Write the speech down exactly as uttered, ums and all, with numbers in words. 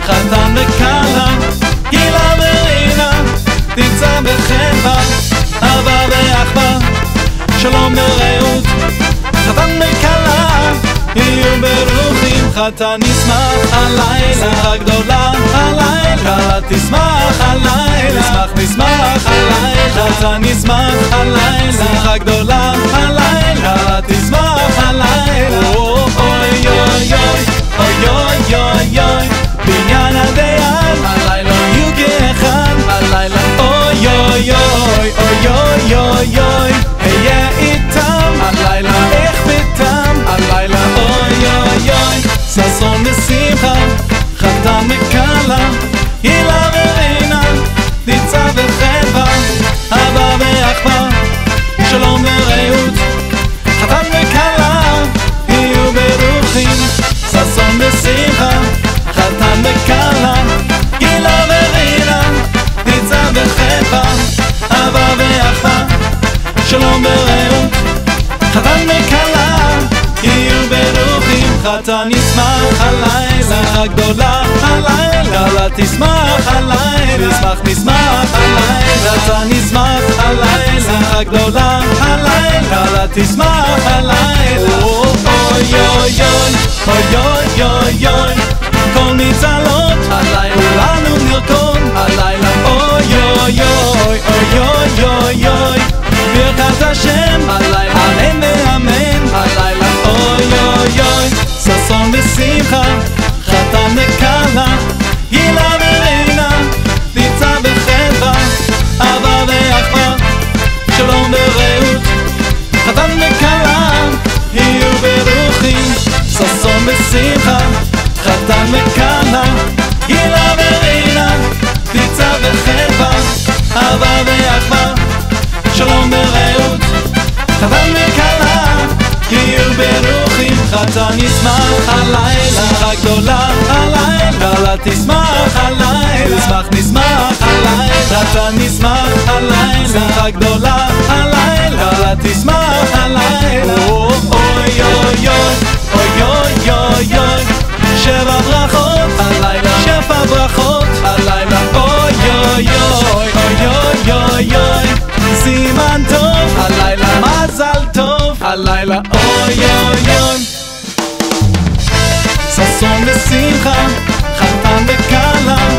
חתן וכלה, גילה ורינה, תמצא בחברה, אהבה ואחווה, שלום ורעות, חתן וכלה, יהיו ברוכים, חתן ישמח הלילה, שמחה גדולה הלילה, כלה תשמח הלילה, נשמח נשמח הלילה, חתן ישמח הלילה, שמחה גדולה הלילה, כלה תשמח הלילה, אוי אוי אוי אוי אוי אוי אוי, בניין הדיין הלילה יהיו כאחד הלילה, אוי אוי אוי אוי אוי אוי אוי, היה איתם הלילה, איך ביתם הלילה, אוי אוי אוי, ששון ושמחה, חתן וכלה, הילה ורינה, ניצה וחברה, אהבה ואחווה, שלום ורעות, חתן וכלה, יהיו ברוכים, ששון ושמחה, חתן וכלה, הילה ורינה, ניצה וחברה, אהבה ואחווה, שלום ורעות, חתן וכלה, יהיו ברוכים, חתן ישמח הלילה, שמחה גדולה הלילה, כלה תשמח הלילה, נשמח נשמח הלילה, חתן ישמח הלילה, שמחה גדולה הלילה, כלה תשמח הלילה, אוי אוי אוי אוי אוי אוי אוי, כל מצלות הלילה, כולנו נרקוד הלילה, אוי אוי אוי אוי אוי אוי אוי, ברכת השם הלילה, אמן ואמן הלילה, אוי אוי אוי, ששון ושמחה, חתן וכלה, הילה ורינה, ניצה וחברה, אהבה ואחווה, שלום ורעות, חתן וכלה, יהיו ברוכים, ששון ושמחה, חתן וכלה, הילה ורינה, ניצה וחברה, אהבה ואחווה, שלום ורעות, חתן וכלה, יהיו ברוכים, חתן ישמח הלילה, שמחה גדולה הלילה, כלה תשמח הלילה, נשמח נשמח הלילה, חתן ישמח הלילה, שמחה גדולה הלילה, כלה תשמח הלילה, אוי אוי אוי אוי אוי אוי, שבע ברכות הלילה, שפע ברכות הלילה, אוי אוי אוי אוי אוי אוי, סימן טוב הלילה, מזל טוב הלילה, אוי אוי אוי, ששון ושמחה, חתן וכלה,